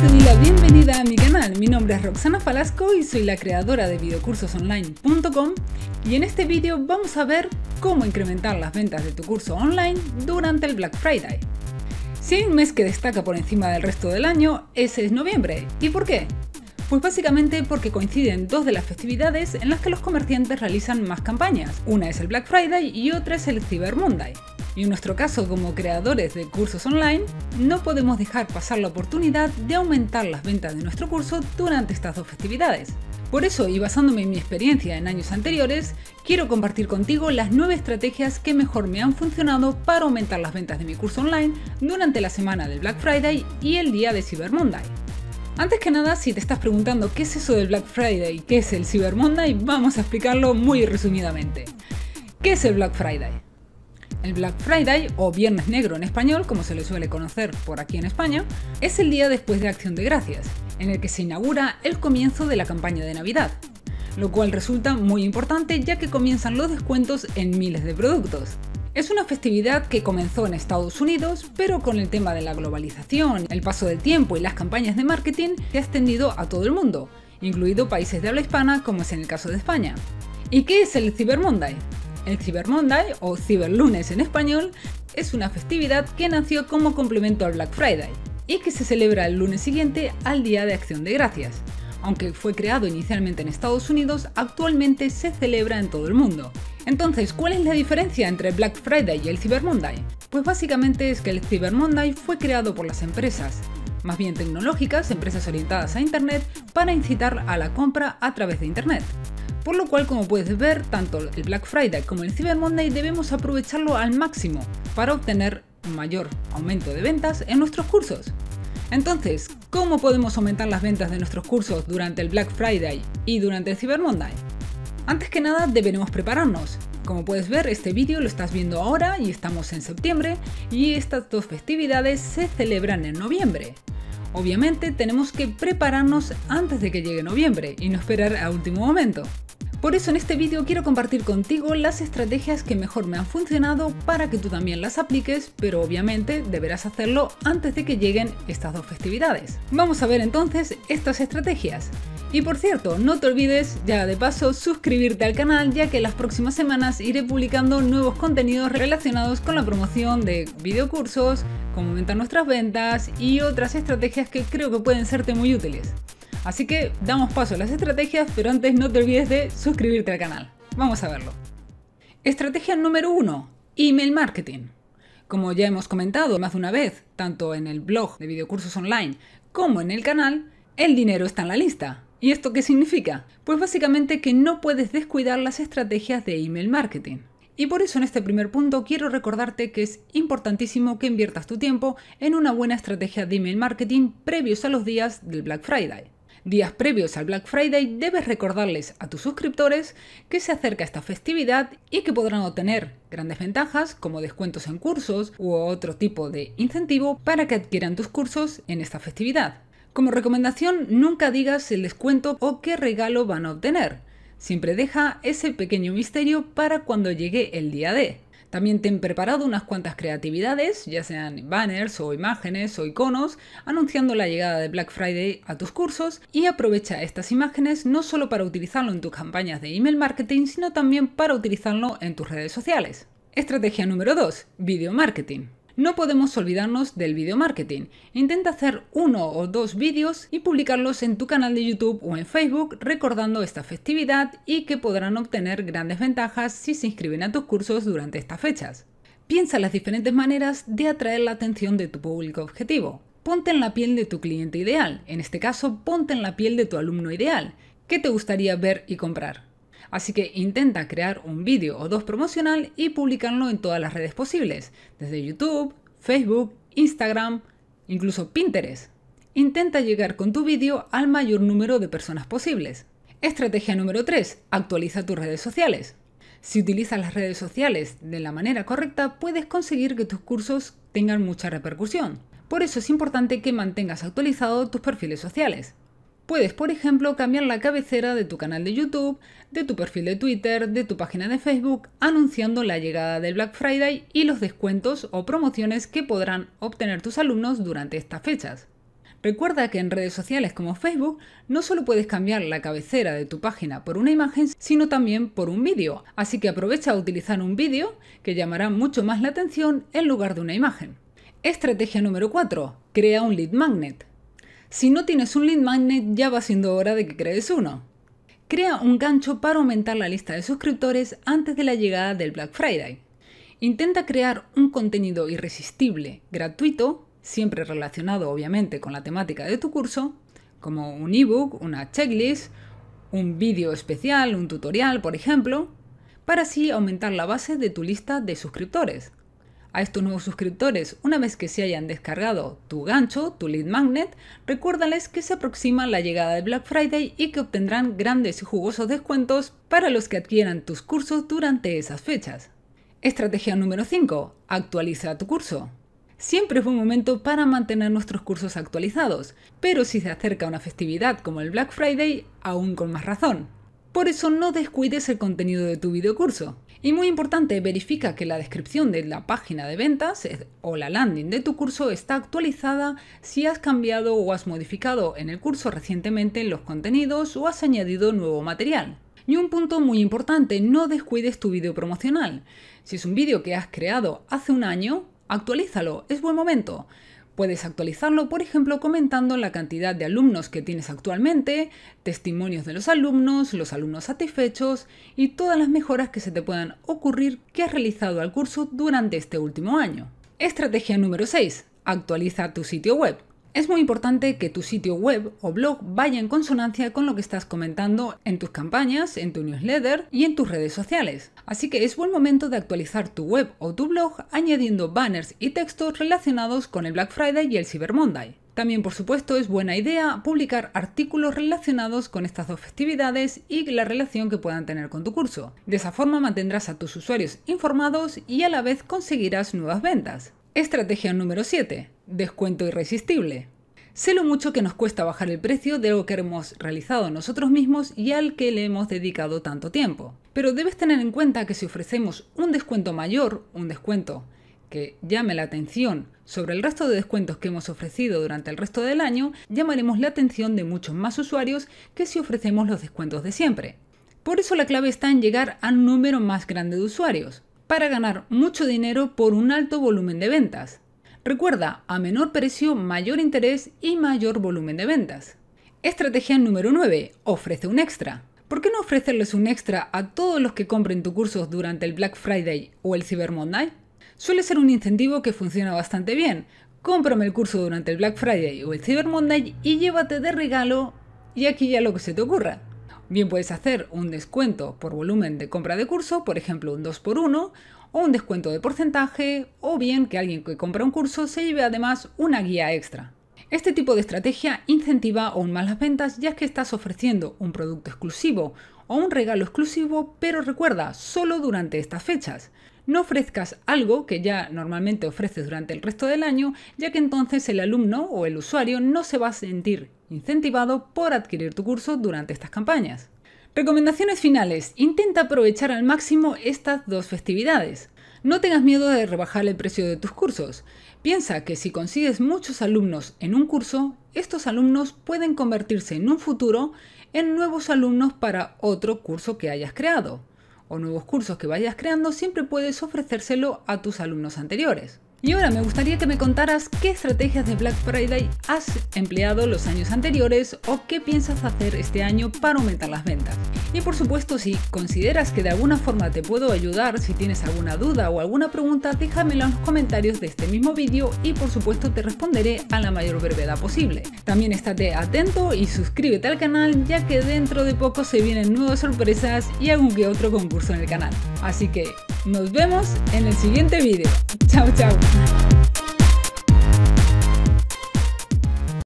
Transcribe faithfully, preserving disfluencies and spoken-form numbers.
te doy la bienvenida a mi canal. Mi nombre es Roxana Falasco y soy la creadora de videocursos online punto com, y en este vídeo vamos a ver cómo incrementar las ventas de tu curso online durante el Black Friday. Si hay un mes que destaca por encima del resto del año, ese es noviembre. ¿Y por qué? Pues básicamente porque coinciden dos de las festividades en las que los comerciantes realizan más campañas. Una es el Black Friday y otra es el Cyber Monday. Y en nuestro caso, como creadores de cursos online, no podemos dejar pasar la oportunidad de aumentar las ventas de nuestro curso durante estas dos festividades. Por eso, y basándome en mi experiencia en años anteriores, quiero compartir contigo las nueve estrategias que mejor me han funcionado para aumentar las ventas de mi curso online durante la semana del Black Friday y el día de Cyber Monday. Antes que nada, si te estás preguntando qué es eso del Black Friday y qué es el Cyber Monday, vamos a explicarlo muy resumidamente. ¿Qué es el Black Friday? El Black Friday, o Viernes Negro en español, como se le suele conocer por aquí en España, es el día después de Acción de Gracias, en el que se inaugura el comienzo de la campaña de Navidad, lo cual resulta muy importante ya que comienzan los descuentos en miles de productos. Es una festividad que comenzó en Estados Unidos, pero con el tema de la globalización, el paso del tiempo y las campañas de marketing se ha extendido a todo el mundo, incluido países de habla hispana como es en el caso de España. ¿Y qué es el Cyber Monday? El Cyber Monday, o Ciberlunes en español, es una festividad que nació como complemento al Black Friday y que se celebra el lunes siguiente al Día de Acción de Gracias. Aunque fue creado inicialmente en Estados Unidos, actualmente se celebra en todo el mundo. Entonces, ¿cuál es la diferencia entre el Black Friday y el Cyber Monday? Pues básicamente es que el Cyber Monday fue creado por las empresas, más bien tecnológicas, empresas orientadas a Internet, para incitar a la compra a través de Internet. Por lo cual, como puedes ver, tanto el Black Friday como el Cyber Monday debemos aprovecharlo al máximo para obtener un mayor aumento de ventas en nuestros cursos. Entonces, ¿cómo podemos aumentar las ventas de nuestros cursos durante el Black Friday y durante el Cyber Monday? Antes que nada, deberemos prepararnos. Como puedes ver, este vídeo lo estás viendo ahora y estamos en septiembre, y estas dos festividades se celebran en noviembre. Obviamente tenemos que prepararnos antes de que llegue noviembre y no esperar a último momento. Por eso en este vídeo quiero compartir contigo las estrategias que mejor me han funcionado para que tú también las apliques, pero obviamente deberás hacerlo antes de que lleguen estas dos festividades. Vamos a ver entonces estas estrategias. Y por cierto, no te olvides ya de paso suscribirte al canal, ya que en las próximas semanas iré publicando nuevos contenidos relacionados con la promoción de videocursos, cómo aumentar nuestras ventas y otras estrategias que creo que pueden serte muy útiles. Así que damos paso a las estrategias, pero antes no te olvides de suscribirte al canal. Vamos a verlo. Estrategia número uno. Email marketing. Como ya hemos comentado más de una vez, tanto en el blog de videocursos online como en el canal, el dinero está en la lista. ¿Y esto qué significa? Pues básicamente que no puedes descuidar las estrategias de email marketing. Y por eso en este primer punto quiero recordarte que es importantísimo que inviertas tu tiempo en una buena estrategia de email marketing previos a los días del Black Friday. Días previos al Black Friday debes recordarles a tus suscriptores que se acerca esta festividad y que podrán obtener grandes ventajas como descuentos en cursos u otro tipo de incentivo para que adquieran tus cursos en esta festividad. Como recomendación, nunca digas el descuento o qué regalo van a obtener. Siempre deja ese pequeño misterio para cuando llegue el día D. También ten preparado unas cuantas creatividades, ya sean banners o imágenes o iconos, anunciando la llegada de Black Friday a tus cursos, y aprovecha estas imágenes no solo para utilizarlo en tus campañas de email marketing, sino también para utilizarlo en tus redes sociales. Estrategia número dos. Video marketing. No podemos olvidarnos del video marketing. Intenta hacer uno o dos vídeos y publicarlos en tu canal de YouTube o en Facebook recordando esta festividad y que podrán obtener grandes ventajas si se inscriben a tus cursos durante estas fechas. Piensa en las diferentes maneras de atraer la atención de tu público objetivo. Ponte en la piel de tu cliente ideal. En este caso, ponte en la piel de tu alumno ideal. ¿Qué te gustaría ver y comprar? Así que intenta crear un vídeo o dos promocional y publicarlo en todas las redes posibles, desde YouTube, Facebook, Instagram, incluso Pinterest. Intenta llegar con tu vídeo al mayor número de personas posibles. Estrategia número tres. Actualiza tus redes sociales. Si utilizas las redes sociales de la manera correcta, puedes conseguir que tus cursos tengan mucha repercusión. Por eso es importante que mantengas actualizados tus perfiles sociales. Puedes, por ejemplo, cambiar la cabecera de tu canal de YouTube, de tu perfil de Twitter, de tu página de Facebook, anunciando la llegada del Black Friday y los descuentos o promociones que podrán obtener tus alumnos durante estas fechas. Recuerda que en redes sociales como Facebook no solo puedes cambiar la cabecera de tu página por una imagen, sino también por un vídeo, así que aprovecha a utilizar un vídeo que llamará mucho más la atención en lugar de una imagen. Estrategia número cuatro. Crea un lead magnet. Si no tienes un lead magnet, ya va siendo hora de que crees uno. Crea un gancho para aumentar la lista de suscriptores antes de la llegada del Black Friday. Intenta crear un contenido irresistible, gratuito, siempre relacionado obviamente con la temática de tu curso, como un ebook, una checklist, un vídeo especial, un tutorial, por ejemplo, para así aumentar la base de tu lista de suscriptores. A estos nuevos suscriptores, una vez que se hayan descargado tu gancho, tu lead magnet, recuérdales que se aproxima la llegada del Black Friday y que obtendrán grandes y jugosos descuentos para los que adquieran tus cursos durante esas fechas. Estrategia número cinco. Actualiza tu curso. Siempre es buen momento para mantener nuestros cursos actualizados, pero si se acerca una festividad como el Black Friday, aún con más razón. Por eso no descuides el contenido de tu videocurso. Y muy importante, verifica que la descripción de la página de ventas o la landing de tu curso está actualizada si has cambiado o has modificado en el curso recientemente los contenidos o has añadido nuevo material. Y un punto muy importante, no descuides tu vídeo promocional. Si es un vídeo que has creado hace un año, actualízalo, es buen momento. Puedes actualizarlo, por ejemplo, comentando la cantidad de alumnos que tienes actualmente, testimonios de los alumnos, los alumnos satisfechos y todas las mejoras que se te puedan ocurrir que has realizado al curso durante este último año. Estrategia número seis. Actualiza tu sitio web. Es muy importante que tu sitio web o blog vaya en consonancia con lo que estás comentando en tus campañas, en tu newsletter y en tus redes sociales. Así que es buen momento de actualizar tu web o tu blog añadiendo banners y textos relacionados con el Black Friday y el Cyber Monday. También, por supuesto, es buena idea publicar artículos relacionados con estas dos festividades y la relación que puedan tener con tu curso. De esa forma mantendrás a tus usuarios informados y a la vez conseguirás nuevas ventas. Estrategia número siete. Descuento irresistible. Sé lo mucho que nos cuesta bajar el precio de algo que hemos realizado nosotros mismos y al que le hemos dedicado tanto tiempo. Pero debes tener en cuenta que si ofrecemos un descuento mayor, un descuento que llame la atención sobre el resto de descuentos que hemos ofrecido durante el resto del año, llamaremos la atención de muchos más usuarios que si ofrecemos los descuentos de siempre. Por eso la clave está en llegar a un número más grande de usuarios, para ganar mucho dinero por un alto volumen de ventas. Recuerda, a menor precio, mayor interés y mayor volumen de ventas. Estrategia número nueve. Ofrece un extra. ¿Por qué no ofrecerles un extra a todos los que compren tu curso durante el Black Friday o el Cyber Monday? Suele ser un incentivo que funciona bastante bien. Cómprame el curso durante el Black Friday o el Cyber Monday y llévate de regalo y aquí ya lo que se te ocurra. Bien, puedes hacer un descuento por volumen de compra de curso, por ejemplo un dos por uno, o un descuento de porcentaje, o bien que alguien que compra un curso se lleve además una guía extra. Este tipo de estrategia incentiva aún más las ventas, ya que estás ofreciendo un producto exclusivo o un regalo exclusivo, pero recuerda, solo durante estas fechas. No ofrezcas algo que ya normalmente ofreces durante el resto del año, ya que entonces el alumno o el usuario no se va a sentir incentivado por adquirir tu curso durante estas campañas. Recomendaciones finales. Intenta aprovechar al máximo estas dos festividades. No tengas miedo de rebajar el precio de tus cursos. Piensa que si consigues muchos alumnos en un curso, estos alumnos pueden convertirse en un futuro en nuevos alumnos para otro curso que hayas creado. O nuevos cursos que vayas creando, siempre puedes ofrecérselo a tus alumnos anteriores. Y ahora me gustaría que me contaras qué estrategias de Black Friday has empleado los años anteriores o qué piensas hacer este año para aumentar las ventas. Y por supuesto, si consideras que de alguna forma te puedo ayudar, si tienes alguna duda o alguna pregunta, déjamelo en los comentarios de este mismo vídeo y por supuesto te responderé a la mayor brevedad posible. También estate atento y suscríbete al canal, ya que dentro de poco se vienen nuevas sorpresas y algún que otro concurso en el canal. Así que nos vemos en el siguiente vídeo. Chao, chao.